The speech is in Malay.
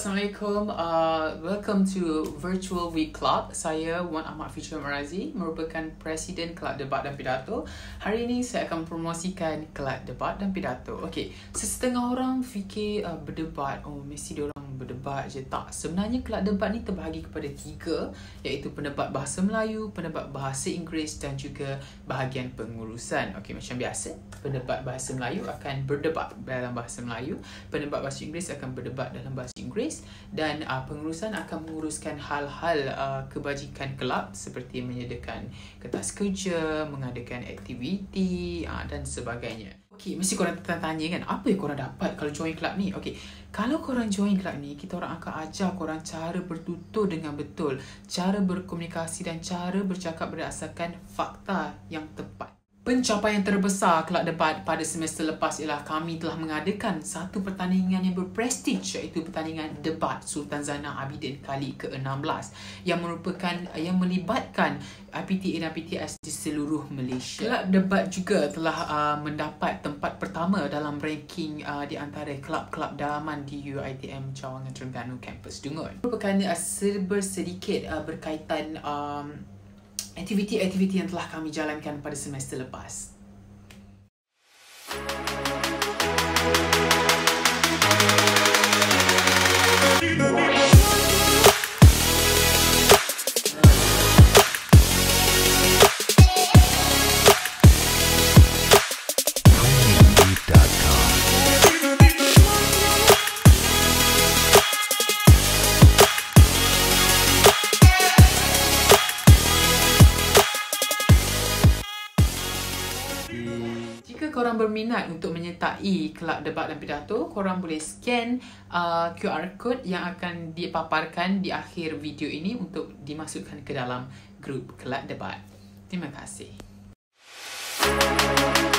Assalamualaikum. Welcome to Virtual Week Club. Saya Wan Ahmad Fitri Merazi, merupakan Presiden Kelab Debat dan Pidato. Hari ini saya akan promosikan Kelab Debat dan Pidato. Okey, setengah orang fikir berdebat, mesti diorang berdebat je. Tak, sebenarnya Kelab Debat ni terbahagi kepada 3, iaitu pendebat bahasa Melayu, pendebat bahasa Inggeris dan juga bahagian pengurusan. Okey, macam biasa, pendebat bahasa Melayu akan berdebat dalam bahasa Melayu, pendebat bahasa Inggeris akan berdebat dalam bahasa Inggeris, dan pengurusan akan menguruskan hal-hal kebajikan kelab seperti menyediakan kertas kerja, mengadakan aktiviti dan sebagainya. Okey, mesti korang tanya kan, apa yang korang dapat kalau join kelab ni? Okey, kalau korang join kelab ni, kita orang akan ajar korang cara bertutur dengan betul, cara berkomunikasi dan cara bercakap berdasarkan fakta yang tepat. Pencapaian terbesar Kelab Debat pada semester lepas ialah kami telah mengadakan satu pertandingan yang berprestij, iaitu pertandingan Debat Sultan Zana Abidin kali ke-16 yang melibatkan IPTA dan PTS di seluruh Malaysia. Kelab Debat juga telah mendapat tempat pertama dalam ranking di antara kelab-kelab dalaman di UiTM Cawangan Terengganu Kampus Dungun. Merupakan sedikit berkaitan aktiviti-aktiviti yang telah kami jalankan pada semester lepas. Jika korang berminat untuk menyertai Kelab Debat dan Pidato, korang boleh scan QR code yang akan dipaparkan di akhir video ini untuk dimasukkan ke dalam grup Kelab Debat. Terima kasih.